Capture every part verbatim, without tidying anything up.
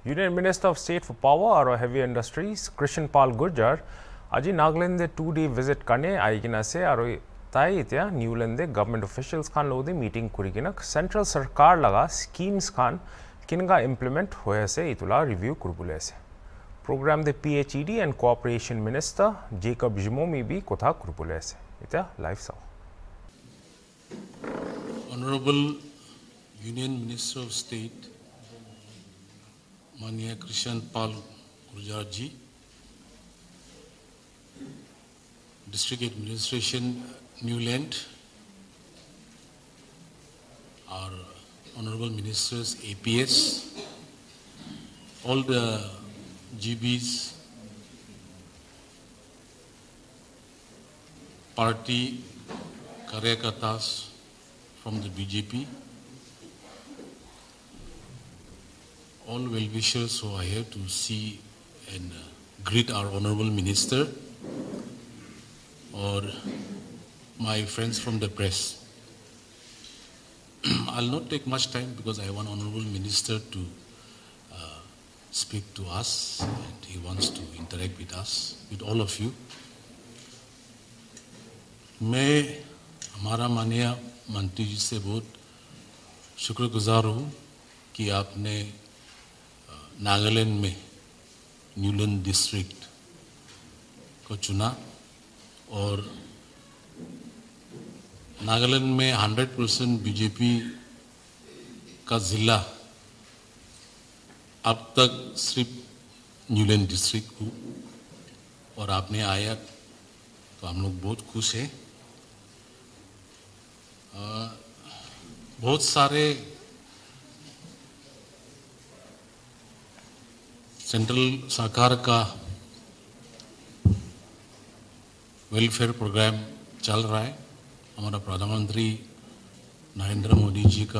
Union Minister of State for Power और Heavy Industries Krishan Pal Gurjar आज नागालैंड दे today visit करने आईगिना से और ताई इत्या न्यूलैंड दे गवर्नमेंट ऑफिशियल्स खान लोग दे मीटिंग कुरिगिना सेंट्रल सरकार लगा स्कीम्स खान किनका इम्प्लीमेंट होया से इतुला रिव्यू कुरबुले से प्रोग्राम दे PHED and cooperation minister Jacob Zhimomi भी कोथा कुरबुले से इत्या लाइव साव Honorable Union Minister of State माननीय कृष्ण पाल गुर्जर जी, District Administration Newland, our Honorable Ministers A P S, all the G Bs, party karyakartas from the B J P, all well-wishers who are here to see and uh, greet our Honorable Minister, or my friends from the press. I'll not take much time because I want Honorable Minister to uh, speak to us and he wants to interact with us, with all of you. मैं हमारा माननीय मंत्री जी से बहुत शुक्रगुजार हूँ कि आपने नागालैंड में न्यूलैंड डिस्ट्रिक्ट को चुना और नागालैंड में हंड्रेड परसेंट बीजेपी का जिला अब तक सिर्फ न्यूलैंड डिस्ट्रिक्ट को और आपने आया तो हम लोग बहुत खुश हैं। बहुत सारे सेंट्रल सरकार का वेलफेयर प्रोग्राम चल रहा है। हमारा प्रधानमंत्री नरेंद्र मोदी जी का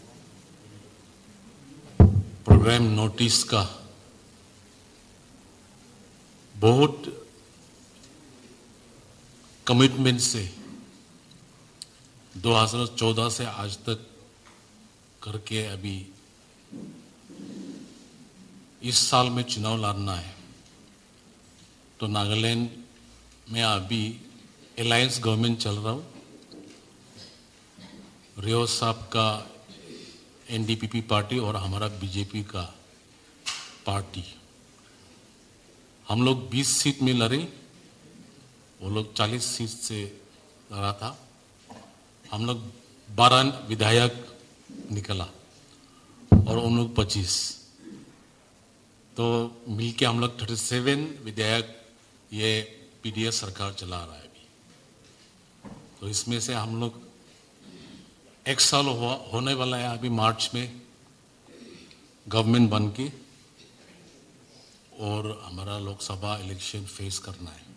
प्रोग्राम नोटिस का बहुत कमिटमेंट से दो हज़ार चौदह से आज तक करके अभी इस साल में चुनाव लड़ना है तो नागालैंड में अभी अलायंस गवर्नमेंट चल रहा हूँ। रियो साहब का एनडीपीपी पार्टी और हमारा बीजेपी का पार्टी, हम लोग बीस सीट में लड़े, वो लोग चालीस सीट से लड़ा था। हम लोग बारह विधायक निकला और उन लोग पच्चीस, तो मिलके हम लोग सैंतीस विधायक ये पीडीएस सरकार चला रहा है अभी। तो इसमें से हम लोग एक साल हो, होने वाला है अभी मार्च में गवर्नमेंट बन के और हमारा लोकसभा इलेक्शन फेस करना है।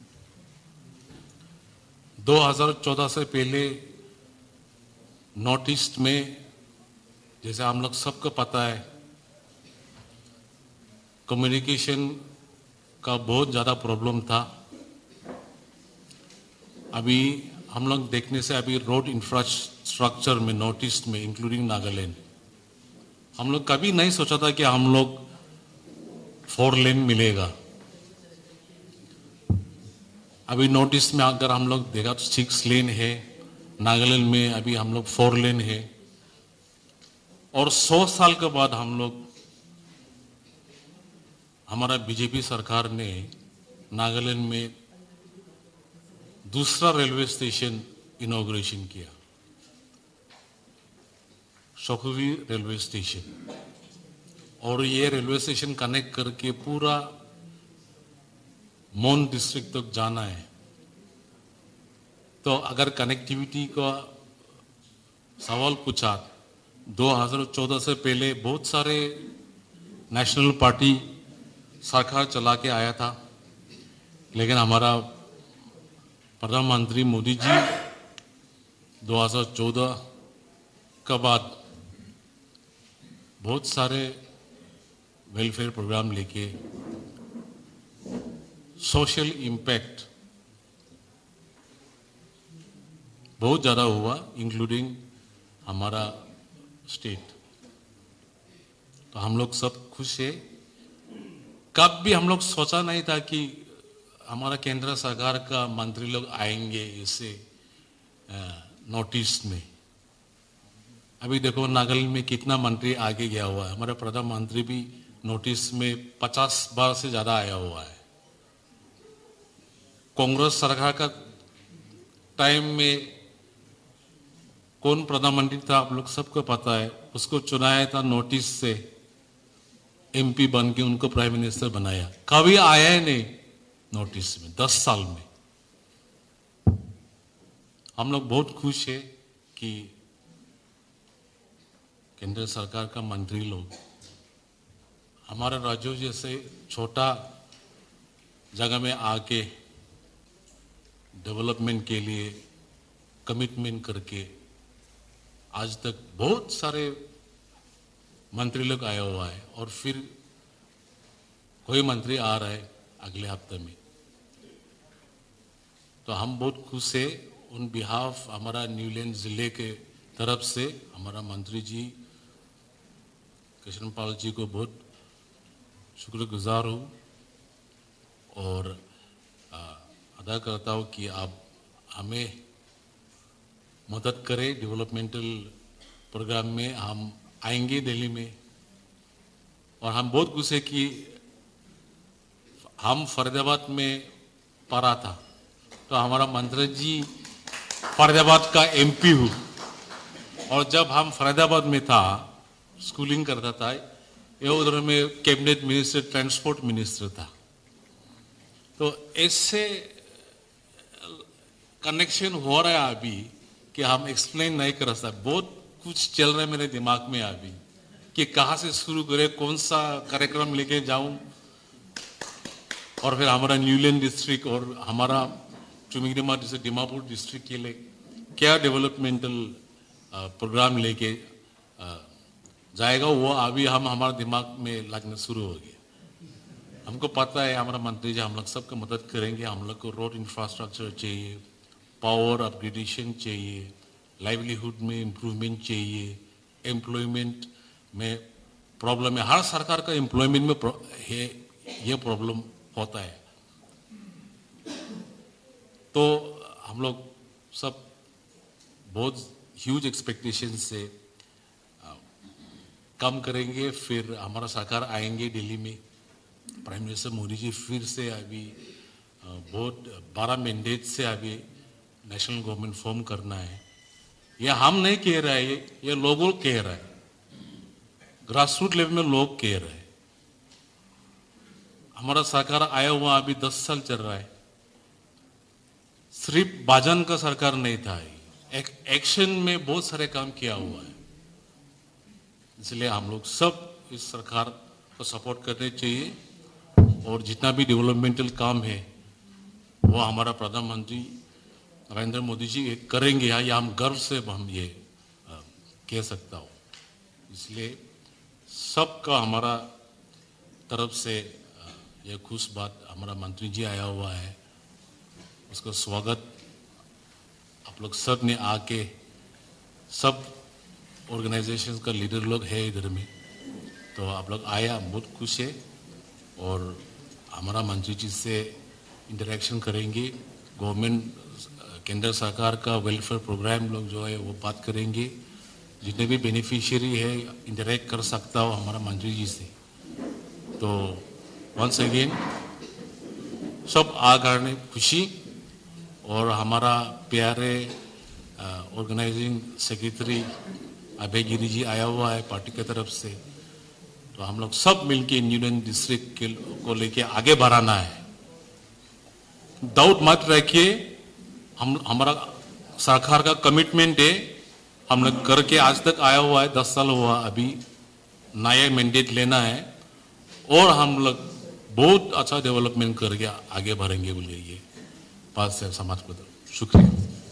दो हज़ार चौदह से पहले नॉर्थ ईस्ट में जैसे हम लोग सबको पता है कम्युनिकेशन का बहुत ज़्यादा प्रॉब्लम था। अभी हम लोग देखने से अभी रोड इंफ्रास्ट्रक्चर में नॉर्थ ईस्ट में इंक्लूडिंग नागालैंड हम लोग कभी नहीं सोचा था कि हम लोग फोर लेन मिलेगा। अभी नॉर्थ ईस्ट में अगर हम लोग देखा तो सिक्स लेन है, नागालैंड में अभी हम लोग फोर लेन है और सौ साल के बाद हम लोग हमारा बीजेपी सरकार ने नागालैंड में दूसरा रेलवे स्टेशन इनॉग्रेशन किया, शोखुवी रेलवे स्टेशन, और ये रेलवे स्टेशन कनेक्ट करके पूरा मोन डिस्ट्रिक्ट तक जाना है। तो अगर कनेक्टिविटी का सवाल पूछा, दो हज़ार चौदह से पहले बहुत सारे नेशनल पार्टी सरकार चला के आया था, लेकिन हमारा प्रधानमंत्री मोदी जी दो हज़ार चौदह के बाद बहुत सारे वेलफेयर प्रोग्राम लेके सोशल इम्पैक्ट बहुत ज़्यादा हुआ, इंक्लूडिंग हमारा स्टेट। तो हम लोग सब खुश है कब भी हम लोग सोचा नहीं था कि हमारा केंद्र सरकार का मंत्री लोग आएंगे इसे नोटिस में। अभी देखो नागालैंड में कितना मंत्री आगे गया हुआ है, हमारा प्रधानमंत्री भी नोटिस में पचास बार से ज्यादा आया हुआ है। कांग्रेस सरकार का टाइम में कौन प्रधानमंत्री था आप लोग सबको पता है, उसको चुनाया था नोटिस से, एमपी बन के उनको प्राइम मिनिस्टर बनाया, कभी आया ही नहीं नोटिस में दस साल में। हम लोग बहुत खुश है कि केंद्र सरकार का मंत्री लोग हमारे राज्यों जैसे छोटा जगह में आके डेवलपमेंट के लिए कमिटमेंट करके आज तक बहुत सारे मंत्री लोग आया हुआ है और फिर कोई मंत्री आ रहा है अगले हफ्ते में। तो हम बहुत खुश है। उन बिहाफ हमारा न्यूलैंड जिले के तरफ से हमारा मंत्री जी कृष्णपाल जी को बहुत शुक्रगुजार हूँ और अदा करता हूँ कि आप हमें मदद करें डेवलपमेंटल प्रोग्राम में। हम आएंगे दिल्ली में और हम बहुत खुश है कि हम फरीदाबाद में पढ़ा था तो हमारा मंत्री जी फरीदाबाद का एमपी हूँ और जब हम फरीदाबाद में था स्कूलिंग करता था ये उधर में कैबिनेट मिनिस्टर ट्रांसपोर्ट मिनिस्टर था। तो ऐसे कनेक्शन हो रहा है अभी कि हम एक्सप्लेन नहीं कर सकते। बहुत कुछ चल रहा है मेरे दिमाग में अभी कि कहाँ से शुरू करें, कौन सा कार्यक्रम लेके जाऊं। और फिर हमारा न्यूलैंड डिस्ट्रिक्ट और हमारा चुमिंगडिमा डिस्ट्रिक्ट दीमापुर डिस्ट्रिक्ट के लिए क्या डेवलपमेंटल प्रोग्राम लेके जाएगा वो अभी हम हमारे दिमाग में लगना शुरू हो गया। हमको पता है हमारा मंत्री जी हम लोग सबको मदद करेंगे। हम लोग को रोड इंफ्रास्ट्रक्चर चाहिए, पावर अपग्रेडेशन चाहिए, लाइवलीहुड में इम्प्रूवमेंट चाहिए, एम्प्लॉयमेंट में प्रॉब्लम है। हर सरकार का एम्प्लॉयमेंट में है ये प्रॉब्लम होता है। तो हम लोग सब बहुत ह्यूज एक्सपेक्टेशन से काम करेंगे। फिर हमारा सरकार आएंगे दिल्ली में, प्राइम मिनिस्टर मोदी जी फिर से अभी बहुत बारह मैंडेट से अभी नेशनल गवर्नमेंट फॉर्म करना है। ये हम नहीं कह रहे हैं, ये लोगों कह रहे हैं, ग्रासरूट लेवल में लोग कह रहे हैं। हमारा सरकार आया हुआ अभी दस साल चल रहा है। सिर्फ भाजन का सरकार नहीं था, एक एक्शन में बहुत सारे काम किया हुआ है। इसलिए हम लोग सब इस सरकार को सपोर्ट करने चाहिए और जितना भी डेवलपमेंटल काम है वो हमारा प्रधानमंत्री नरेंद्र मोदी जी करेंगे। या ये हम गर्व से हम ये आ, कह सकता हूँ। इसलिए सबका हमारा तरफ से ये खुश बात, हमारा मंत्री जी आया हुआ है, उसका स्वागत आप लोग सब ने आके, सब ऑर्गेनाइजेशन का लीडर लोग है इधर में, तो आप लोग आया बहुत खुश है। और हमारा मंत्री जी से इंटरेक्शन करेंगे, गवर्नमेंट केंद्र सरकार का वेलफेयर प्रोग्राम लोग जो है वो बात करेंगे। जितने भी बेनिफिशियरी है इंटरेक्ट कर सकता हो हमारा मंत्री जी से। तो वंस अगेन सब आ करने खुशी। और हमारा प्यारे ऑर्गेनाइजिंग सेक्रेटरी अभय गिरी जी आया हुआ है पार्टी की तरफ से। तो हम लोग सब मिलके न्यूलैंड डिस्ट्रिक्ट के को लेके आगे बढ़ाना है। डाउट मत रखिए, हम हमारा सरकार का कमिटमेंट है, हम लोग करके आज तक आया हुआ है, दस साल हुआ, अभी नया मैंडेट लेना है और हम लोग बहुत अच्छा डेवलपमेंट करके आगे बढ़ेंगे बोलिए ये बात से समाज को। शुक्रिया।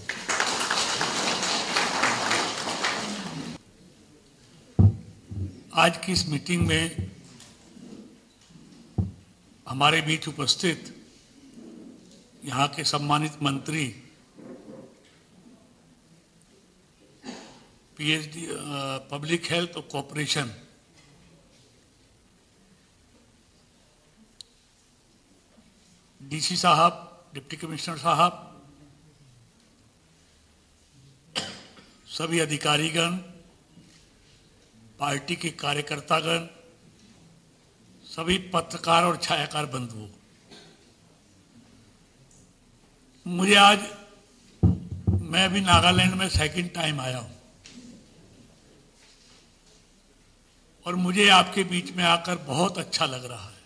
आज की इस मीटिंग में हमारे बीच उपस्थित यहाँ के सम्मानित मंत्री पीएचडी पब्लिक हेल्थ और कॉर्पोरेशन डीसी साहब, डिप्टी कमिश्नर साहब, सभी अधिकारीगण, पार्टी के कार्यकर्तागण, सभी पत्रकार और छायाकार बंधुओं, मुझे आज, मैं अभी नागालैंड में सेकंड टाइम आया हूं और मुझे आपके बीच में आकर बहुत अच्छा लग रहा है,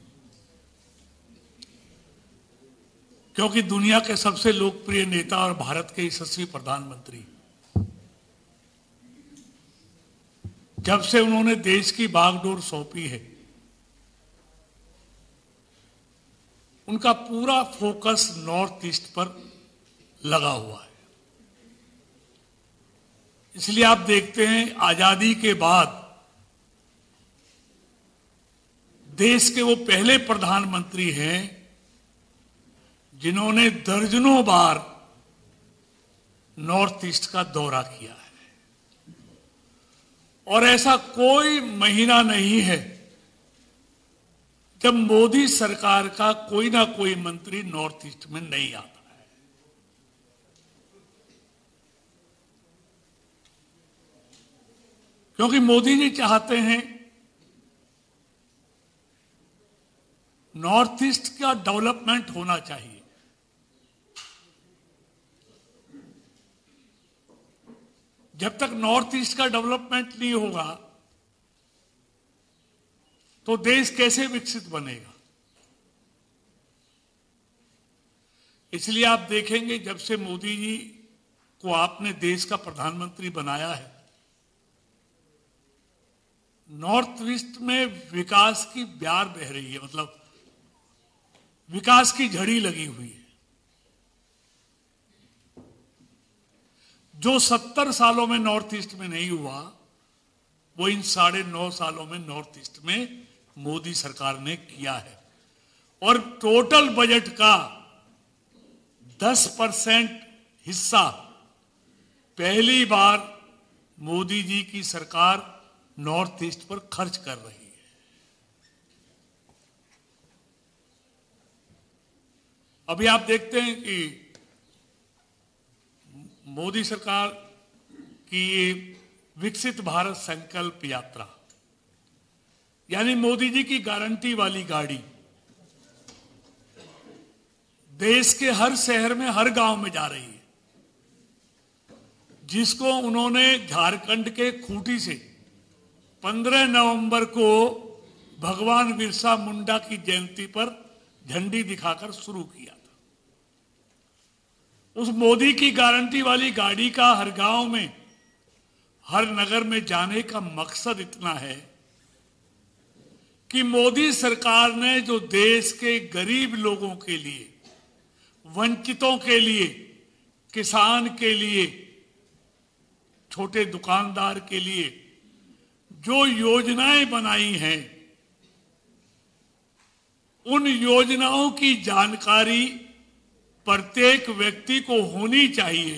क्योंकि दुनिया के सबसे लोकप्रिय नेता और भारत के यशस्वी प्रधानमंत्री, जब से उन्होंने देश की बागडोर सौंपी है, उनका पूरा फोकस नॉर्थ ईस्ट पर लगा हुआ है। इसलिए आप देखते हैं, आजादी के बाद देश के वो पहले प्रधानमंत्री हैं जिन्होंने दर्जनों बार नॉर्थ ईस्ट का दौरा किया है, और ऐसा कोई महीना नहीं है जब मोदी सरकार का कोई ना कोई मंत्री नॉर्थ ईस्ट में नहीं आता है। क्योंकि मोदी जी चाहते हैं नॉर्थ ईस्ट का डेवलपमेंट होना चाहिए। जब तक नॉर्थ ईस्ट का डेवलपमेंट नहीं होगा तो देश कैसे विकसित बनेगा। इसलिए आप देखेंगे, जब से मोदी जी को आपने देश का प्रधानमंत्री बनाया है, नॉर्थ ईस्ट में विकास की ब्यार बह रही है, मतलब विकास की झड़ी लगी हुई है। जो सत्तर सालों में नॉर्थ ईस्ट में नहीं हुआ, वो इन साढ़े नौ सालों में नॉर्थ ईस्ट में मोदी सरकार ने किया है। और टोटल बजट का दस परसेंट हिस्सा पहली बार मोदी जी की सरकार नॉर्थ ईस्ट पर खर्च कर रही है। अभी आप देखते हैं कि मोदी सरकार की ये विकसित भारत संकल्प यात्रा, यानी मोदी जी की गारंटी वाली गाड़ी, देश के हर शहर में, हर गांव में जा रही है, जिसको उन्होंने झारखंड के खूंटी से पंद्रह नवंबर को भगवान बिरसा मुंडा की जयंती पर झंडी दिखाकर शुरू किया था। उस मोदी की गारंटी वाली गाड़ी का हर गांव में, हर नगर में जाने का मकसद इतना है कि मोदी सरकार ने जो देश के गरीब लोगों के लिए, वंचितों के लिए, किसान के लिए, छोटे दुकानदार के लिए जो योजनाएं बनाई हैं, उन योजनाओं की जानकारी प्रत्येक व्यक्ति को होनी चाहिए,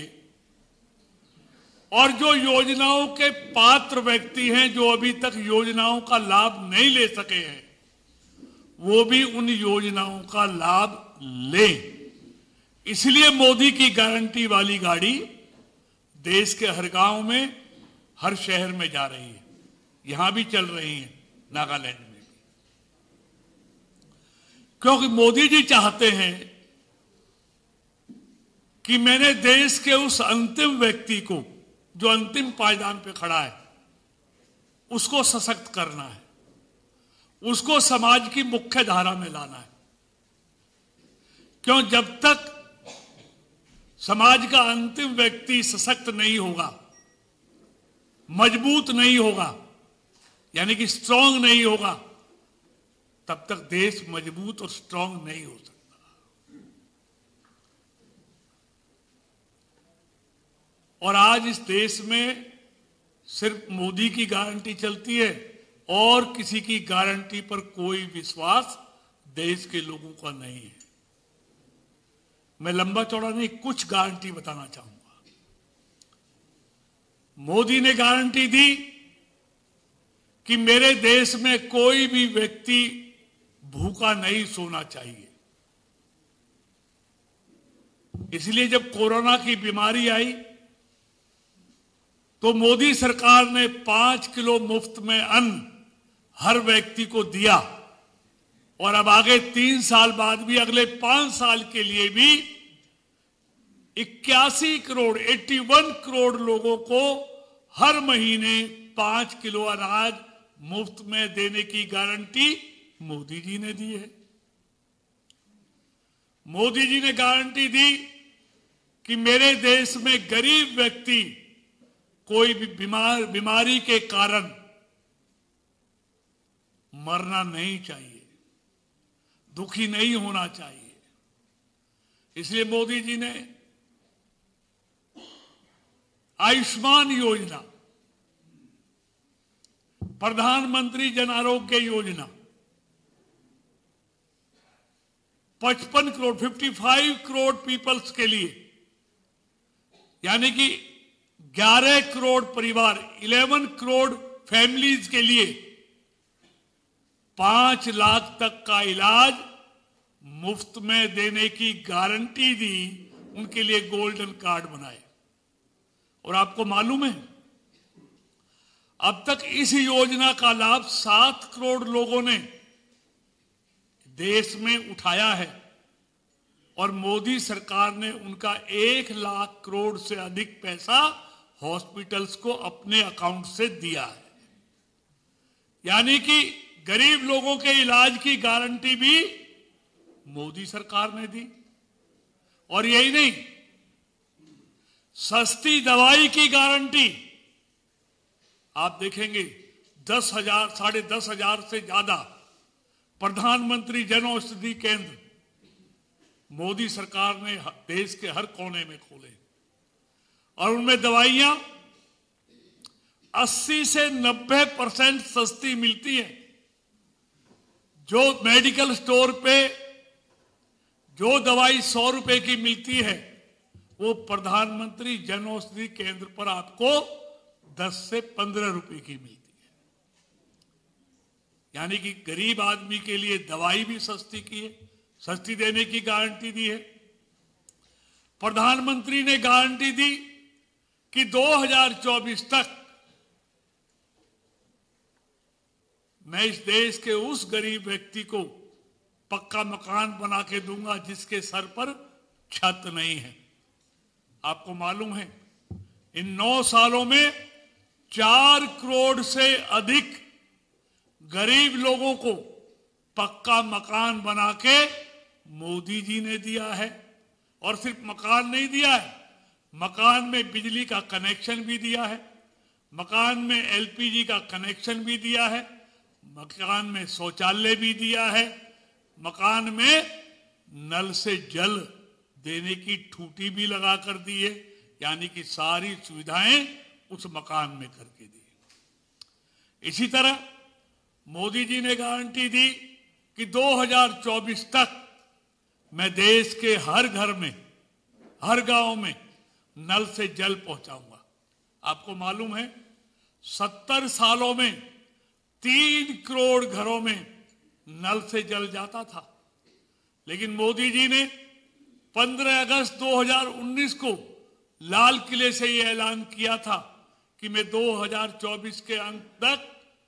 और जो योजनाओं के पात्र व्यक्ति हैं, जो अभी तक योजनाओं का लाभ नहीं ले सके हैं, वो भी उन योजनाओं का लाभ लें। इसलिए मोदी की गारंटी वाली गाड़ी देश के हर गांव में, हर शहर में जा रही है। यहां भी चल रही है, नागालैंड में भी, क्योंकि मोदी जी चाहते हैं कि मैंने देश के उस अंतिम व्यक्ति को, जो अंतिम पायदान पे खड़ा है, उसको सशक्त करना है, उसको समाज की मुख्य धारा में लाना है। क्यों? जब तक समाज का अंतिम व्यक्ति सशक्त नहीं होगा, मजबूत नहीं होगा, यानी कि स्ट्रांग नहीं होगा, तब तक देश मजबूत और स्ट्रांग नहीं हो सकता। और आज इस देश में सिर्फ मोदी की गारंटी चलती है और किसी की गारंटी पर कोई विश्वास देश के लोगों का नहीं है। मैं लंबा चौड़ा नहीं, कुछ गारंटी बताना चाहूंगा। मोदी ने गारंटी दी कि मेरे देश में कोई भी व्यक्ति भूखा नहीं सोना चाहिए। इसलिए जब कोरोना की बीमारी आई तो मोदी सरकार ने पांच किलो मुफ्त में अन्न हर व्यक्ति को दिया और अब आगे तीन साल बाद भी अगले पांच साल के लिए भी इक्यासी करोड़ इक्यासी करोड़ लोगों को हर महीने पांच किलो अनाज मुफ्त में देने की गारंटी मोदी जी ने दी है। मोदी जी ने गारंटी दी कि मेरे देश में गरीब व्यक्ति कोई भी बीमार बीमारी के कारण मरना नहीं चाहिए, दुखी नहीं होना चाहिए। इसलिए मोदी जी ने आयुष्मान योजना, प्रधानमंत्री जन आरोग्य योजना, पचपन करोड़ पचपन करोड़ पीपल्स के लिए, यानी कि ग्यारह करोड़ परिवार, ग्यारह करोड़ फैमिलीज के लिए पांच लाख तक का इलाज मुफ्त में देने की गारंटी दी। उनके लिए गोल्डन कार्ड बनाए। और आपको मालूम है अब तक इस योजना का लाभ सात करोड़ लोगों ने देश में उठाया है और मोदी सरकार ने उनका एक लाख करोड़ से अधिक पैसा हॉस्पिटल्स को अपने अकाउंट से दिया है। यानी कि गरीब लोगों के इलाज की गारंटी भी मोदी सरकार ने दी। और यही नहीं, सस्ती दवाई की गारंटी आप देखेंगे दस हजार साढ़े दस हजार से ज्यादा प्रधानमंत्री जन औषधि केंद्र मोदी सरकार ने देश के हर कोने में खोले और उनमें दवाइयां अस्सी से नब्बे परसेंट सस्ती मिलती है। जो मेडिकल स्टोर पे जो दवाई सौ रुपए की मिलती है वो प्रधानमंत्री जन औषधि केंद्र पर आपको दस से पंद्रह रुपए की मिलती है। यानी कि गरीब आदमी के लिए दवाई भी सस्ती की है, सस्ती देने की गारंटी दी है। प्रधानमंत्री ने गारंटी दी कि दो हज़ार चौबीस तक मैं इस देश के उस गरीब व्यक्ति को पक्का मकान बना के दूंगा जिसके सर पर छत नहीं है। आपको मालूम है इन नौ सालों में चार करोड़ से अधिक गरीब लोगों को पक्का मकान बना के मोदी जी ने दिया है। और सिर्फ मकान नहीं दिया है, मकान में बिजली का कनेक्शन भी दिया है, मकान में एलपीजी का कनेक्शन भी दिया है, मकान में शौचालय भी दिया है, मकान में नल से जल देने की ठूठी भी लगा कर दी है। यानी कि सारी सुविधाएं उस मकान में करके दी। इसी तरह मोदी जी ने गारंटी दी कि दो हज़ार चौबीस तक मैं देश के हर घर में, हर गांव में नल से जल पहुंचाऊंगा। आपको मालूम है सत्तर सालों में तीन करोड़ घरों में नल से जल जाता था, लेकिन मोदी जी ने पंद्रह अगस्त दो हज़ार उन्नीस को लाल किले से यह ऐलान किया था कि मैं दो हज़ार चौबीस के अंत तक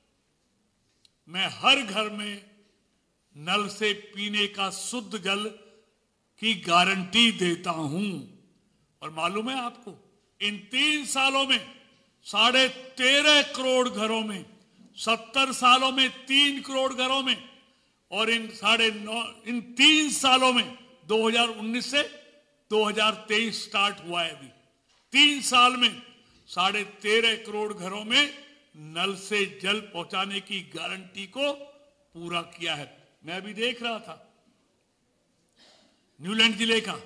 मैं हर घर में नल से पीने का शुद्ध जल की गारंटी देता हूं। और मालूम है आपको इन तीन सालों में साढ़े तेरह करोड़ घरों में, सत्तर सालों में तीन करोड़ घरों में, और इन साढ़े नौ इन तीन सालों में दो हज़ार उन्नीस से दो हज़ार तेईस स्टार्ट हुआ है, अभी तीन साल में साढ़े तेरह करोड़ घरों में नल से जल पहुंचाने की गारंटी को पूरा किया है। मैं अभी देख रहा था न्यूलैंड जिले का,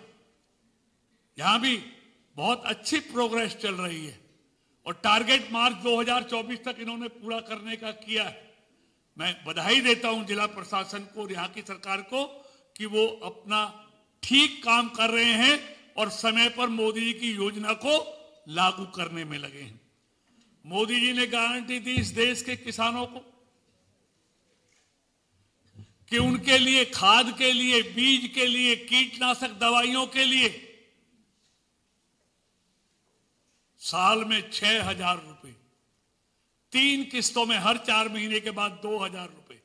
यहां भी बहुत अच्छी प्रोग्रेस चल रही है और टारगेट मार्च दो हज़ार चौबीस तक इन्होंने पूरा करने का किया है। मैं बधाई देता हूं जिला प्रशासन को और यहां की सरकार को कि वो अपना ठीक काम कर रहे हैं और समय पर मोदी जी की योजना को लागू करने में लगे हैं। मोदी जी ने गारंटी दी इस देश के किसानों को कि उनके लिए खाद के लिए, बीज के लिए, कीटनाशक दवाइयों के लिए साल में छह हजार रुपए, तीन किस्तों में हर चार महीने के बाद दो हजार रुपए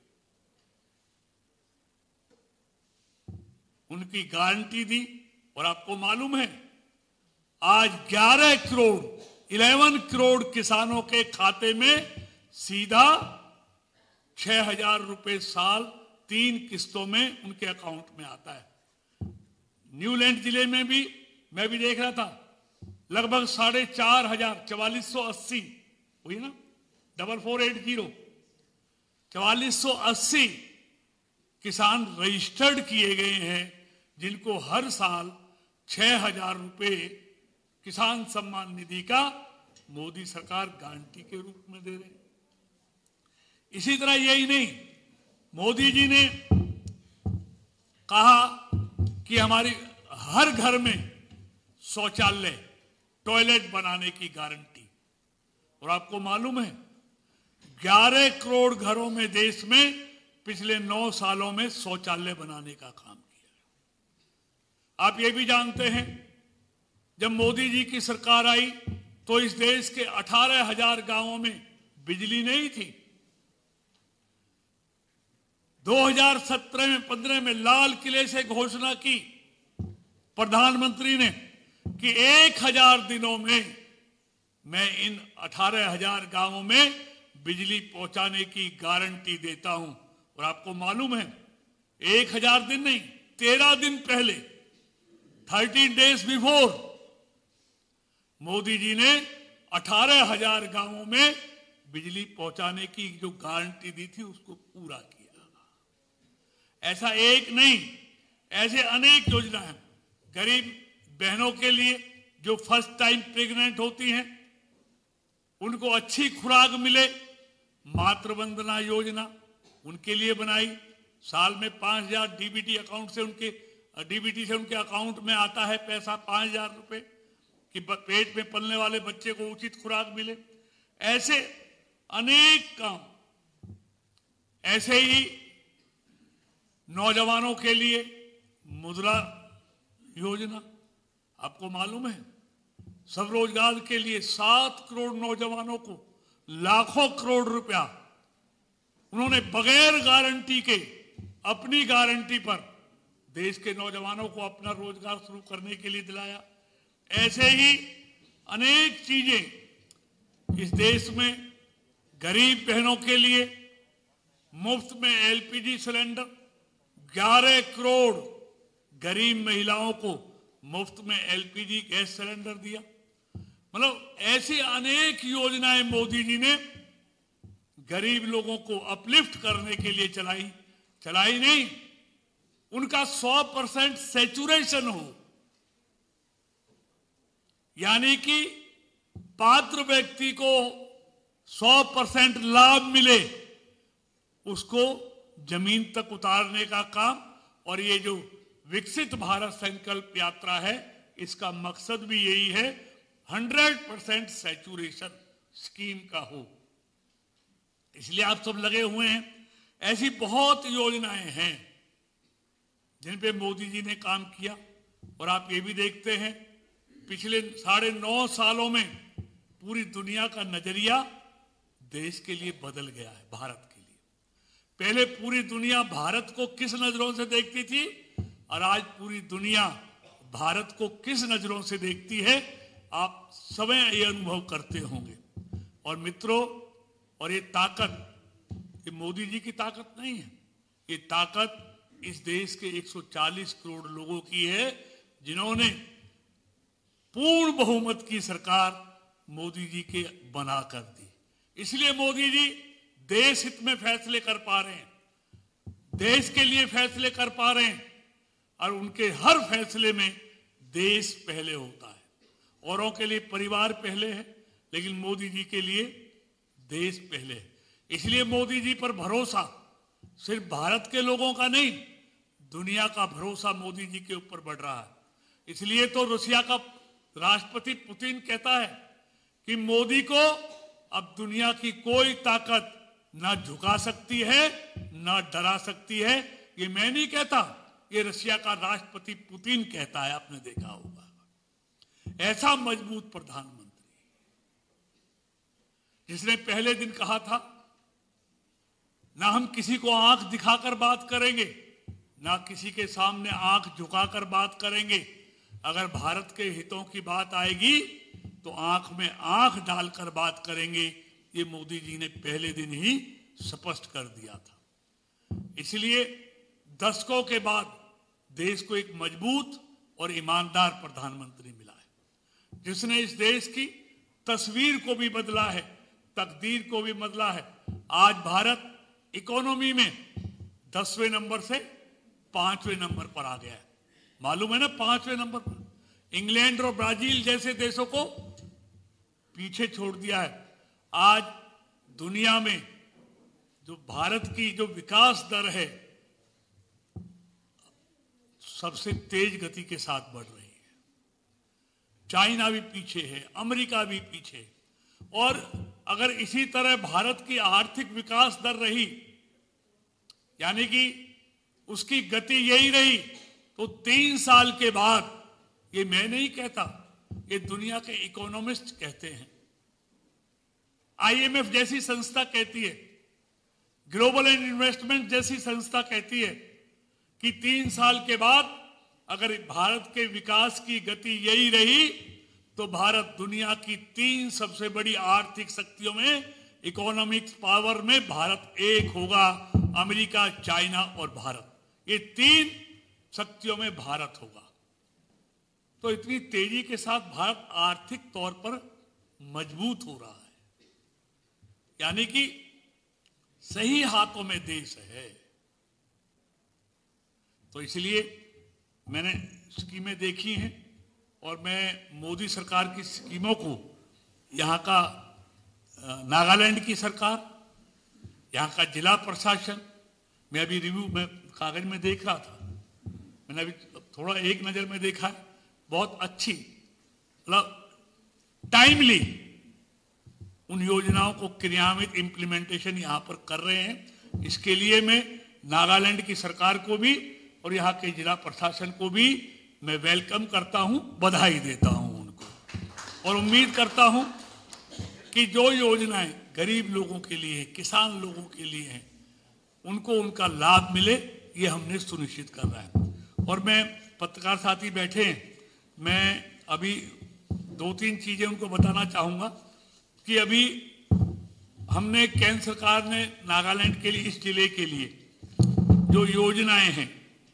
उनकी गारंटी दी। और आपको मालूम है आज ग्यारह करोड़ ग्यारह करोड़ किसानों के खाते में सीधा छह हजार रुपए साल तीन किस्तों में उनके अकाउंट में आता है। न्यूलैंड जिले में भी मैं भी देख रहा था, लगभग साढ़े चार हजार चवालीस सौ अस्सी हुई ना, डबल फोर एट जीरो चवालीस सौ अस्सी किसान रजिस्टर्ड किए गए हैं, जिनको हर साल छह हजार रुपए किसान सम्मान निधि का मोदी सरकार गारंटी के रूप में दे रहे हैं। इसी तरह यही नहीं, मोदी जी ने कहा कि हमारी हर घर में शौचालय टॉयलेट बनाने की गारंटी। और आपको मालूम है ग्यारह करोड़ घरों में देश में पिछले नौ सालों में शौचालय बनाने का काम किया। आप ये भी जानते हैं जब मोदी जी की सरकार आई तो इस देश के अठारह हजार गांवों में बिजली नहीं थी। दो हज़ार सत्रह में पंद्रह में लाल किले से घोषणा की प्रधानमंत्री ने कि एक हजार दिनों में मैं इन अठारह हजार गांवों में बिजली पहुंचाने की गारंटी देता हूं। और आपको मालूम है एक हजार दिन नहीं, तेरह दिन पहले, thirteen days before, Modi ji ने अठारह हजार गांवों में बिजली पहुंचाने की जो गारंटी दी थी उसको पूरा किया। ऐसा एक नहीं, ऐसे अनेक योजनाएं हैं। गरीब बहनों के लिए जो फर्स्ट टाइम प्रेग्नेंट होती हैं उनको अच्छी खुराक मिले, मातृवंदना योजना उनके लिए बनाई। साल में पांच हजार डीबीटी अकाउंट से उनके डीबीटी से उनके अकाउंट में आता है पैसा, पांच हजार रुपए, कि पेट में पलने वाले बच्चे को उचित खुराक मिले। ऐसे अनेक काम। ऐसे ही नौजवानों के लिए मुद्रा योजना, आपको मालूम है स्वरोजगार के लिए सात करोड़ नौजवानों को लाखों करोड़ रुपया उन्होंने बगैर गारंटी के, अपनी गारंटी पर देश के नौजवानों को अपना रोजगार शुरू करने के लिए दिलाया। ऐसे ही अनेक चीजें इस देश में गरीब बहनों के लिए मुफ्त में एलपीजी सिलेंडर, ग्यारह करोड़ गरीब महिलाओं को मुफ्त में एलपीजी गैस सिलेंडर दिया। मतलब ऐसी अनेक योजनाएं मोदी जी ने गरीब लोगों को अपलिफ्ट करने के लिए चलाई। चलाई नहीं, उनका सौ परसेंट सैचुरेशन हो, यानी कि पात्र व्यक्ति को सौ परसेंट लाभ मिले, उसको जमीन तक उतारने का काम। और ये जो विकसित भारत संकल्प यात्रा है, इसका मकसद भी यही है, हंड्रेड परसेंट सैचुरेशन स्कीम का हो। इसलिए आप सब लगे हुए हैं। ऐसी बहुत योजनाएं हैं जिन पे मोदी जी ने काम किया। और आप ये भी देखते हैं पिछले साढ़े नौ सालों में पूरी दुनिया का नजरिया देश के लिए बदल गया है, भारत के लिए। पहले पूरी दुनिया भारत को किस नजरों से देखती थी और आज पूरी दुनिया भारत को किस नजरों से देखती है, आप स्वयं ये अनुभव करते होंगे। और मित्रों, और ये ताकत, ये मोदी जी की ताकत नहीं है, ये ताकत इस देश के एक सौ चालीस करोड़ लोगों की है, जिन्होंने पूर्ण बहुमत की सरकार मोदी जी के बना कर दी। इसलिए मोदी जी देश हित में फैसले कर पा रहे हैं, देश के लिए फैसले कर पा रहे हैं। और उनके हर फैसले में देश पहले होता है। औरों के लिए परिवार पहले है, लेकिन मोदी जी के लिए देश पहले है। इसलिए मोदी जी पर भरोसा सिर्फ भारत के लोगों का नहीं, दुनिया का भरोसा मोदी जी के ऊपर बढ़ रहा है। इसलिए तो रूसिया का राष्ट्रपति पुतिन कहता है कि मोदी को अब दुनिया की कोई ताकत ना झुका सकती है, ना डरा सकती है। ये मैं नहीं कहता, ये रशिया का राष्ट्रपति पुतिन कहता है, आपने देखा होगा। ऐसा मजबूत प्रधानमंत्री, जिसने पहले दिन कहा था ना हम किसी को आंख दिखाकर बात करेंगे, ना किसी के सामने आंख झुकाकर बात करेंगे, अगर भारत के हितों की बात आएगी तो आंख में आंख डालकर बात करेंगे, ये मोदी जी ने पहले दिन ही स्पष्ट कर दिया था। इसलिए दशकों के बाद देश को एक मजबूत और ईमानदार प्रधानमंत्री मिला है, जिसने इस देश की तस्वीर को भी बदला है, तकदीर को भी बदला है। आज भारत इकोनॉमी में दसवें नंबर से पांचवें नंबर पर आ गया है। मालूम है ना, पांचवें नंबर पर इंग्लैंड और ब्राजील जैसे देशों को पीछे छोड़ दिया है। आज दुनिया में जो भारत की जो विकास दर है सबसे तेज गति के साथ बढ़ रही है। चाइना भी पीछे है, अमेरिका भी पीछे है। और अगर इसी तरह भारत की आर्थिक विकास दर रही, यानी कि उसकी गति यही रही, तो तीन साल के बाद, ये मैं नहीं कहता, ये दुनिया के इकोनॉमिस्ट कहते हैं, आईएमएफ जैसी संस्था कहती है, ग्लोबल इन्वेस्टमेंट जैसी संस्था कहती है कि तीन साल के बाद अगर भारत के विकास की गति यही रही तो भारत दुनिया की तीन सबसे बड़ी आर्थिक शक्तियों में, इकोनॉमिक पावर में भारत एक होगा। अमेरिका, चाइना और भारत, ये तीन शक्तियों में भारत होगा। तो इतनी तेजी के साथ भारत आर्थिक तौर पर मजबूत हो रहा है, यानी कि सही हाथों में देश है। तो इसलिए मैंने स्कीमें देखी हैं और मैं मोदी सरकार की स्कीमों को, यहाँ का नागालैंड की सरकार, यहाँ का जिला प्रशासन, मैं अभी रिव्यू में कागज में देख रहा था, मैंने अभी थोड़ा एक नज़र में देखा है, बहुत अच्छी, मतलब टाइमली उन योजनाओं को क्रियान्वित इम्प्लीमेंटेशन यहाँ पर कर रहे हैं। इसके लिए मैं नागालैंड की सरकार को भी और यहाँ के जिला प्रशासन को भी मैं वेलकम करता हूँ, बधाई देता हूँ उनको, और उम्मीद करता हूँ कि जो योजनाएं गरीब लोगों के लिए, किसान लोगों के लिए हैं, उनको उनका लाभ मिले, ये हमने सुनिश्चित कर रहा है। और मैं, पत्रकार साथी बैठे हैं, मैं अभी दो तीन चीजें उनको बताना चाहूंगा कि अभी हमने केंद्र सरकार ने नागालैंड के लिए, इस जिले के लिए जो योजनाएं हैं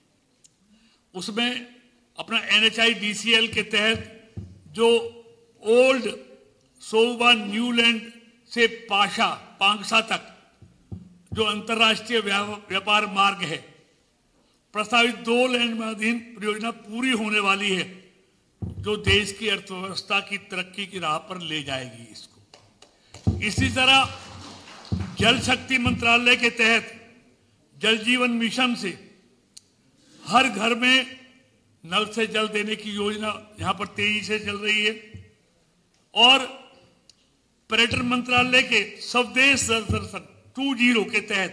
उसमें अपना एनएचआई डीसीएल के तहत जो ओल्ड सोबा न्यूलैंड से पाशा पांगसा तक जो अंतर्राष्ट्रीय व्यापार मार्ग है, प्रस्तावित दो लेन में अधीन परियोजना पूरी होने वाली है, जो देश की अर्थव्यवस्था की तरक्की की राह पर ले जाएगी इसको। इसी तरह जल शक्ति मंत्रालय के तहत जल जीवन मिशन से हर घर में नल से जल देने की योजना यहां पर तेजी से चल रही है। और पर्यटन मंत्रालय के स्वदेश दर्शन टू जीरो के तहत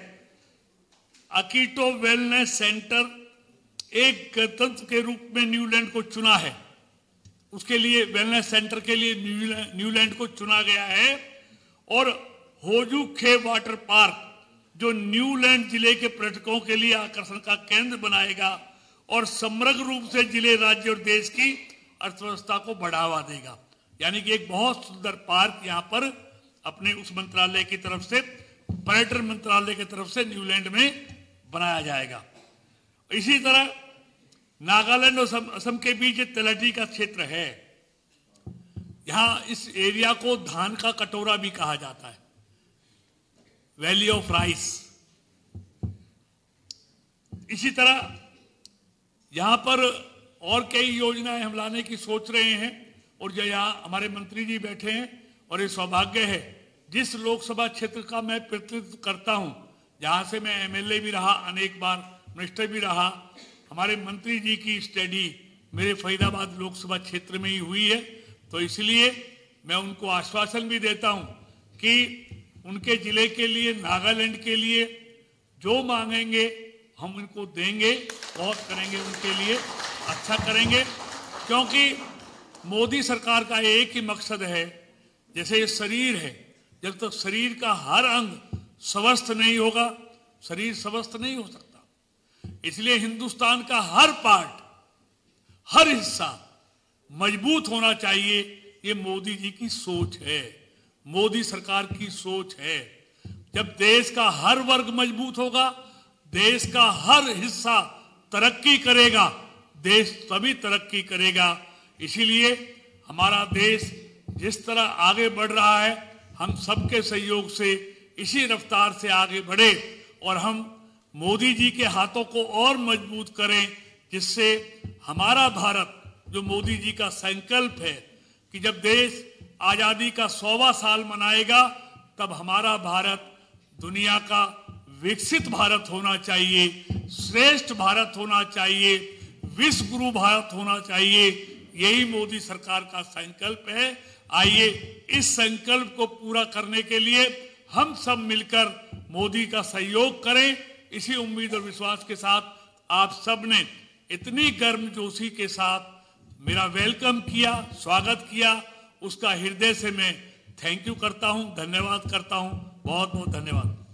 अकीटो वेलनेस सेंटर एक गणतंत्र के रूप में न्यूलैंड को चुना है। उसके लिए वेलनेस सेंटर के लिए न्यूलैंड को चुना गया है। और होजू खे वाटर पार्क जो न्यूलैंड जिले के पर्यटकों के लिए आकर्षण का केंद्र बनाएगा और समग्र रूप से जिले, राज्य और देश की अर्थव्यवस्था को बढ़ावा देगा। यानी कि एक बहुत सुंदर पार्क यहाँ पर अपने उस मंत्रालय की तरफ से, पर्यटन मंत्रालय की तरफ से न्यूलैंड में बनाया जाएगा। इसी तरह नागालैंड और असम के बीच तलहटी का क्षेत्र है, यहाँ इस एरिया को धान का कटोरा भी कहा जाता है, वैली ऑफ राइस। इसी तरह यहाँ पर और कई योजनाएं हम लाने की सोच रहे हैं। और जो यहाँ हमारे मंत्री जी बैठे हैं, और ये सौभाग्य है जिस लोकसभा क्षेत्र का मैं प्रतिनिधित्व करता हूँ, जहाँ से मैं एमएलए भी रहा, अनेक बार मिनिस्टर भी रहा, हमारे मंत्री जी की स्टडी मेरे फरीदाबाद लोकसभा क्षेत्र में ही हुई है। तो इसलिए मैं उनको आश्वासन भी देता हूँ कि उनके जिले के लिए, नागालैंड के लिए जो मांगेंगे हम उनको देंगे, बहुत करेंगे उनके लिए, अच्छा करेंगे। क्योंकि मोदी सरकार का एक ही मकसद है, जैसे ये शरीर है, जब तक शरीर का हर अंग स्वस्थ नहीं होगा, शरीर स्वस्थ नहीं हो सकता। इसलिए हिंदुस्तान का हर पार्ट, हर हिस्सा मजबूत होना चाहिए। ये मोदी जी की सोच है, मोदी सरकार की सोच है। जब देश का हर वर्ग मजबूत होगा, देश का हर हिस्सा तरक्की करेगा, देश तभी तरक्की करेगा। इसीलिए हमारा देश जिस तरह आगे बढ़ रहा है, हम सबके सहयोग से इसी रफ्तार से आगे बढ़े और हम मोदी जी के हाथों को और मजबूत करें, जिससे हमारा भारत, जो मोदी जी का संकल्प है कि जब देश आजादी का सौवां साल मनाएगा, तब हमारा भारत दुनिया का विकसित भारत होना चाहिए, श्रेष्ठ भारत होना चाहिए, विश्व गुरु भारत होना चाहिए। यही मोदी सरकार का संकल्प है। आइए इस संकल्प को पूरा करने के लिए हम सब मिलकर मोदी का सहयोग करें। इसी उम्मीद और विश्वास के साथ आप सब ने इतनी गर्मजोशी के साथ मेरा वेलकम किया, स्वागत किया, उसका हृदय से मैं थैंक यू करता हूं, धन्यवाद करता हूं। बहुत बहुत धन्यवाद।